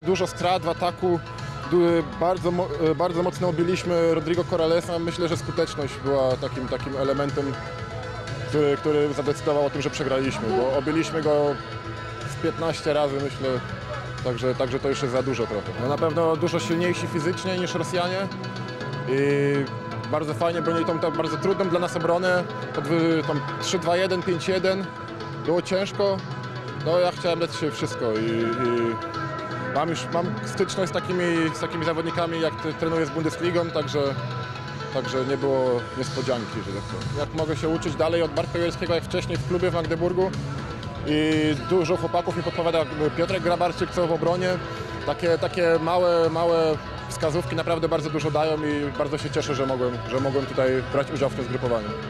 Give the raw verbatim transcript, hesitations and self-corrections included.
dużo strat w ataku, bardzo, bardzo mocno obiliśmy Rodrigo Corralesa. Myślę, że skuteczność była takim, takim elementem, który, który zadecydował o tym, że przegraliśmy, bo obiliśmy go z piętnaście razy, myślę, także, także to już jest za dużo trochę. No na pewno dużo silniejsi fizycznie niż Rosjanie i bardzo fajnie bronili tą tak bardzo trudną dla nas obronę, trzy dwa jeden, pięć jeden, było ciężko, no ja chciałem dać się wszystko i, i mam już mam styczność z takimi, z takimi zawodnikami, jak trenuję z Bundesligą, także Także nie było niespodzianki, że tak powiem. Jak mogę się uczyć dalej od Bartka Joelskiego, jak wcześniej w klubie w Magdeburgu. I dużo chłopaków mi podpowiada, Piotrek Grabarczyk, co w obronie. Takie, takie małe, małe wskazówki naprawdę bardzo dużo dają i bardzo się cieszę, że mogłem, że mogłem tutaj brać udział w tym zgrupowaniu.